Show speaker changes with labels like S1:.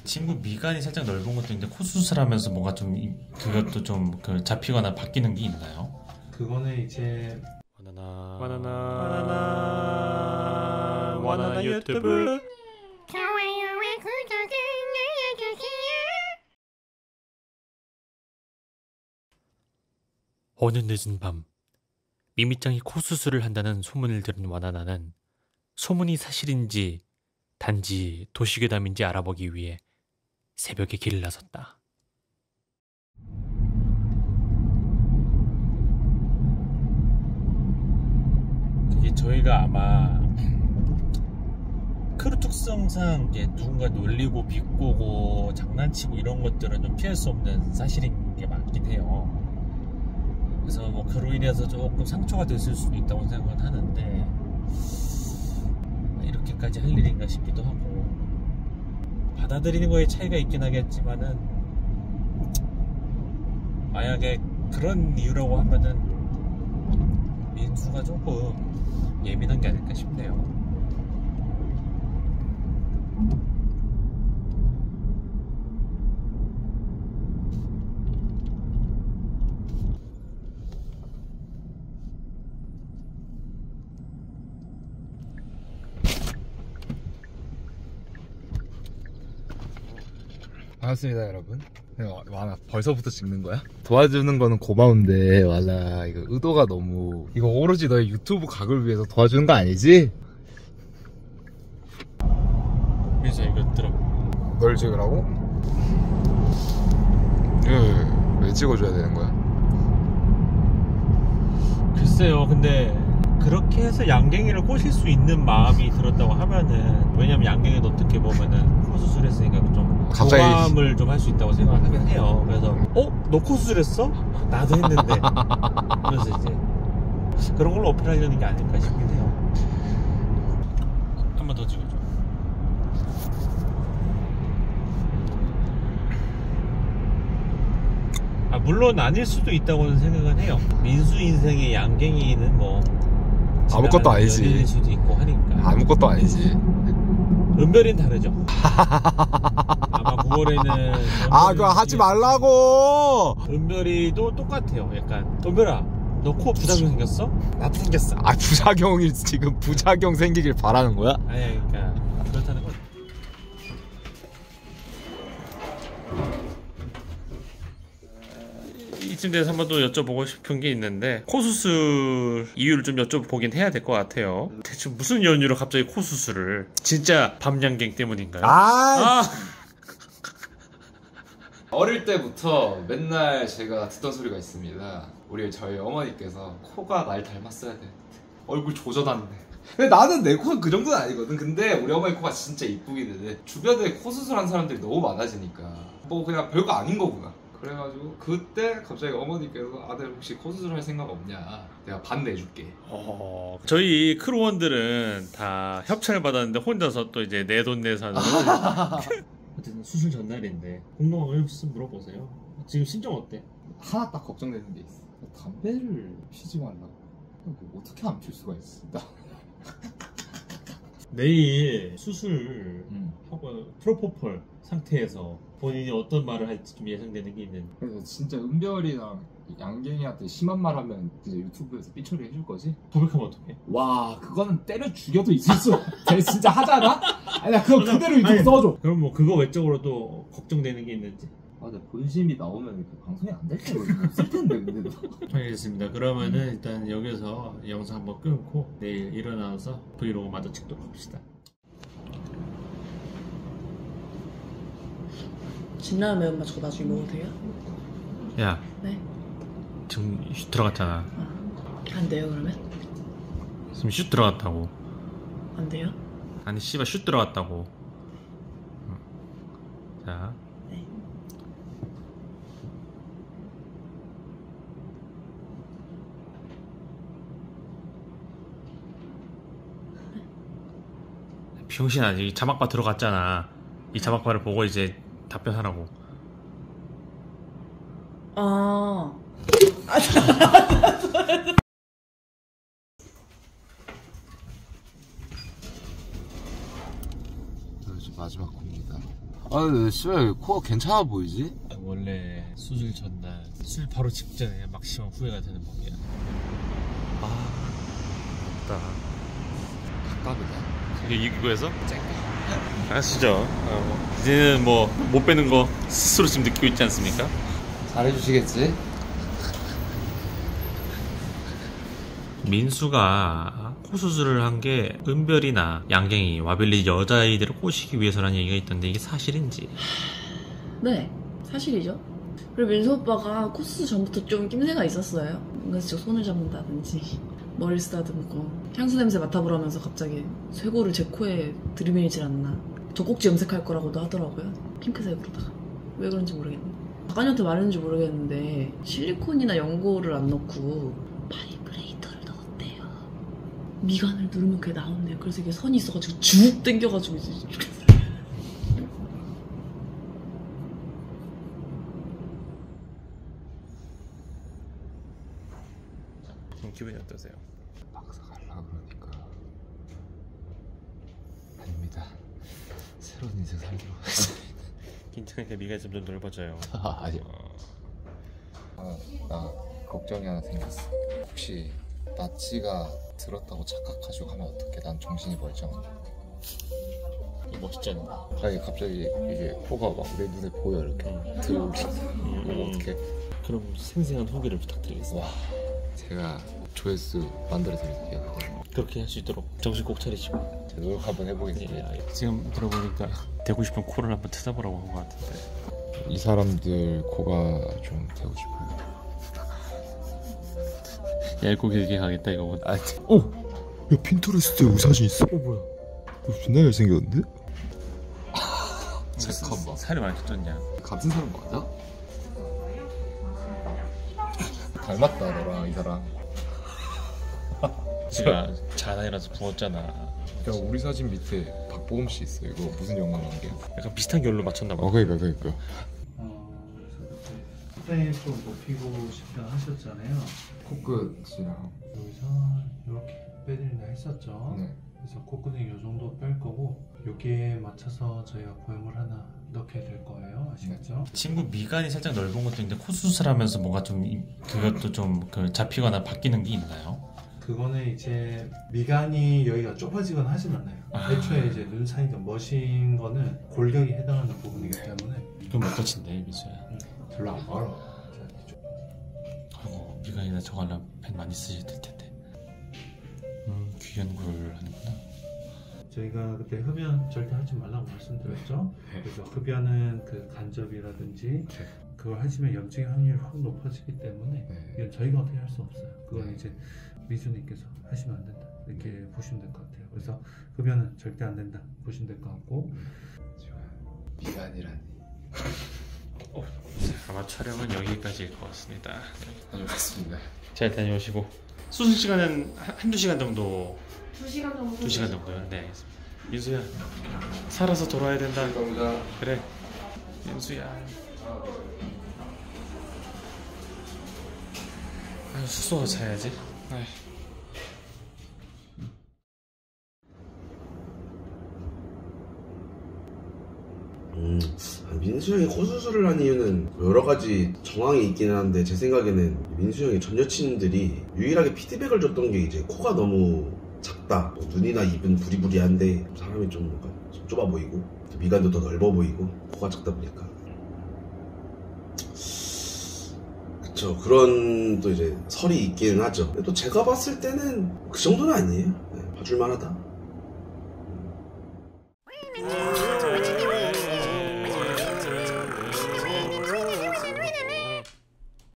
S1: 친구 미간이 살짝 넓은 것도 있는데 코 수술하면서 뭔가 좀 그것도 좀 그 잡히거나 바뀌는 게 있나요?
S2: 그거는 이제
S1: 바나나 유튜브
S3: 좋아요와 구독을 눌러주세요.
S1: 어느 늦은 밤 미미짱이 코 수술을 한다는 소문을 들은 와나나는 소문이 사실인지 단지 도시괴담인지 알아보기 위해 새벽에 길을 나섰다. 이게 저희가 아마 크루 특성상 이제 누군가 놀리고 비꼬고 장난치고 이런 것들은 좀 피할 수 없는 사실인 게 많긴 해요. 그래서 뭐 그로 인해서 조금 상처가 됐을 수도 있다고 생각은 하는데 이렇게까지 할 일인가 싶기도 하고 받아들이는 거에 차이가 있긴 하겠지만은 만약에 그런 이유라고 하면은 민수가 조금 예민한 게 아닐까 싶네요.
S2: 반갑습니다 여러분. 와나 벌써부터 찍는 거야? 도와주는 거는 고마운데 와나 이거 의도가 너무 이거 오로지 너의 유튜브 각을 위해서 도와주는 거 아니지?
S1: 민수 이거 들어.
S2: 널 찍으라고? 왜 찍어줘야 되는 거야?
S1: 글쎄요, 근데 그렇게 해서 양갱이를 꼬실 수 있는 마음이 들었다고 하면은, 왜냐면 양갱이도 어떻게 보면은 코 수술했으니까 좀
S2: 갑자기
S1: 교감을 좀 할 수 있다고 생각을 하긴 해요. 그래서 너 코 수술했어? 나도 했는데. 그래서 이제 그런 걸로 어필하려는 게 아닐까 싶긴 해요. 한 번 더 찍어줘. 물론 아닐 수도 있다고는 생각은 해요. 민수 인생의 양갱이는 뭐
S2: 아무것도 아니지.
S1: 연인일 수도 있고 하니까.
S2: 아무것도 아니지.
S1: 은별이는 다르죠. 아마 9월에는
S2: 그거 하지 말라고.
S1: 은별이도 똑같아요. 약간 은별아 너 코 부작용 생겼어? 나도 생겼어.
S2: 부작용이 지금 부작용 생기길 바라는 거야?
S1: 아니 그러니까 그렇다는 건 이쯤 돼서 한 번 더 여쭤보고 싶은 게 있는데, 코 수술 이유를 좀 여쭤보긴 해야 될 것 같아요. 대체 무슨 연유로 갑자기 코 수술을? 진짜 밤양갱 때문인가요?
S2: 어릴 때부터 맨날 제가 듣던 소리가 있습니다. 저희 어머니께서 코가 날 닮았어야 돼. 얼굴 조져놨네. 근데 나는 내 코는 그 정도는 아니거든. 근데 우리 어머니 코가 진짜 이쁘기는 해. 주변에 코 수술한 사람들이 너무 많아지니까 뭐 그냥 별거 아닌 거구나. 그래가지고 그때 갑자기 어머니께서 아들 혹시 코 수술할 생각 없냐, 내가 반 내줄게.
S1: 저희 크루원들은 다 협찬을 받았는데 혼자서 또 이제 내돈내산으로 어쨌든 수술 전날인데 궁금한 거 있으면 물어보세요. 지금 심정 어때?
S2: 하나 딱 걱정되는 게 있어. 담배를 피지 말라고. 어떻게 안 필 수가 있어?
S1: 내일 수술 하고 프로포폴 상태에서 본인이 어떤 말을 할지 좀 예상되는 게 있는데.
S2: 그래서 진짜 은별이랑 양갱이한테 심한 말 하면 이제 유튜브에서 삐처리 해줄 거지?
S1: 고백하면 어떡해?
S2: 와, 그거는 때려 죽여도 있을 수. 진짜 하잖아? 아니, 나 그거 그대로 유튜브 써줘.
S1: 그럼 뭐 그거 외적으로 또 걱정되는 게 있는지.
S2: 근데 본심이 나오면 방송이 안 될 텐데. 쓸 텐데, 근데도.
S1: 알겠습니다. 그러면은 일단 여기서 영상 한번 끊고 내일 일어나서 브이로그 마저 찍도록 합시다.
S4: 진라면 매운맛 저거 나중에 먹어도 돼요?
S1: 야,
S4: 네.
S1: 지금 슛 들어갔잖아.
S4: 안 돼요 그러면?
S1: 지금 슛 들어갔다고.
S4: 안 돼요?
S1: 아니 씨발 슛 들어갔다고. 자.
S4: 네.
S1: 병신 아직 자막바 들어갔잖아. 이 자막바를 보고 이제 답변하라고.
S2: 마지막 곡입니다. 아 근데 씨발 코가 괜찮아 보이지?
S1: 원래 수술 전날 술 바로 직전에 막심한 후회가 되는 법이야. 아 맞다.
S2: 닭갑이다.
S1: 이거에서? 아시죠? 이제는 뭐 못 빼는 거 스스로 지금 느끼고 있지 않습니까?
S2: 잘해주시겠지?
S1: 민수가 코 수술을 한 게 은별이나 양갱이, 와벨리 여자아이들을 꼬시기 위해서라는 얘기가 있던데 이게 사실인지?
S4: 네, 사실이죠. 그리고 민수 오빠가 코스 전부터 좀 낌새가 있었어요. 뭔가 손을 잡는다든지 머리를 쓰다듬고 향수 냄새 맡아보라면서 갑자기 쇄골을 제 코에 들이밀질 않나. 젖꼭지 염색할 거라고도 하더라고요. 핑크색으로다가. 왜 그런지 모르겠네. 작가님한테 말했는지 모르겠는데 실리콘이나 연고를 안 넣고 바이브레이터를 넣었대요. 미간을 누르면 그게 나온대요. 그래서 이게 선이 있어가지고 쭉 당겨가지고 이제
S1: 기분이 어떠세요?
S2: 막사 가려고 그러니까 아닙니다. 새로운 인생 살도록 하겠습니다.
S1: 긴장하니까 미간이 점점 넓어져요.
S2: 아니요. 나 걱정이 하나 생겼어. 혹시 나치가 들었다고 착각하시고 가면 어떡해? 난 정신이 멀쩡한데.
S1: 멋있잖아.
S2: 아니 갑자기 이게 코가 막 내 눈에 보여 이렇게 들어오지. 이거 어떡해?
S1: 그럼 생생한 후기를 부탁드리겠습니다.
S2: 와, 제가 조회수 만들어 드릴게요.
S1: 그렇게 할 수 있도록 정신 꼭 차리시고.
S2: 제가 노력 한번 해보겠습니다.
S1: 지금 들어보니까 되고 싶은 코를 한번 찾아보라고 한 것 같은데.
S2: 이 사람들 코가 좀 되고 싶어요.
S1: 얇고 길게 가겠다 이거.
S2: 아,
S5: 야 핀터레스트에 우리 사진 있어?
S2: 뭐야?
S5: 너 존나 잘생겼는데?
S2: 잠깐만.
S1: 살이 많이 쪘냐?
S2: 같은 사람 맞아? 닮았다 너랑 이 사람.
S1: 제가 자나이라서 부었잖아.
S2: 야 우리 사진 밑에 박보검 씨 있어. 이거 무슨 연관 관계야?
S1: 약간 비슷한 결로 맞췄나 봐.
S2: 그러니까.
S6: 그래서 그때 프레임 좀 높이고 싶다 하셨잖아요.
S2: 코끝이랑.
S6: 여기서 이렇게 빼드린다 했었죠.
S2: 네.
S6: 그래서 코끝은 이 정도 뺄 거고 여기에 맞춰서 저희가 보형물 하나 넣게 될 거예요. 아시겠죠?
S1: 친구 미간이 살짝 넓은 것도 있는데 코 수술하면서 뭔가 좀 그것도 좀 그 잡히거나 바뀌는 게 있나요?
S6: 그거는 이제 미간이 여기가 좁아지거나 하진 않아요. 애초에 이제 눈 사이가 멋인 거는 골격이 해당하는 부분이기 때문에.
S1: 그럼 몇 가지인데 민수야?
S6: 별로 안 멀어.
S1: 아이고 미간이나 저거 하려면 펜 많이 쓰셔야 될 텐데. 귀연굴 하는구나.
S6: 저희가 그때 흡연 절대 하지 말라고 말씀드렸죠. 그래서 흡연은 그 간접이라든지 그걸 하시면 염증의 확률이 확 높아지기 때문에 이건 저희가 어떻게 할 수 없어요. 그건 이제 미수님께서 하시면 안 된다 이렇게 보시면 될 것 같아요. 그래서 흡연은 절대 안 된다 보시면 될 것 같고.
S2: 미간이라니.
S1: 아마 촬영은 여기까지일 것 같습니다.
S2: 다녀오겠습니다.
S1: 잘 다녀오시고. 수술 시간은 한두 시간 정도.
S4: 2시간 정도?
S1: 2시간 정도요? 네 알겠습니다. 민수야 살아서 돌아야 된다.
S2: 감사합니다.
S1: 그래 민수야. 아유 숙소 가서 자야지. 아이.
S7: 민수 형이 코 수술을 한 이유는 여러 가지 정황이 있기는 한데 제 생각에는 민수 형의 전 여친들이 유일하게 피드백을 줬던 게 이제 코가 너무 작다, 뭐 눈이나 입은 부리부리한데 사람이 좀 뭔가 좀 좁아 보이고 미간도 더 넓어 보이고 코가 작다 보니까 그쵸, 그런 또 이제 설이 있기는 하죠. 근데 또 제가 봤을 때는 그 정도는 아니에요. 네, 봐줄만하다.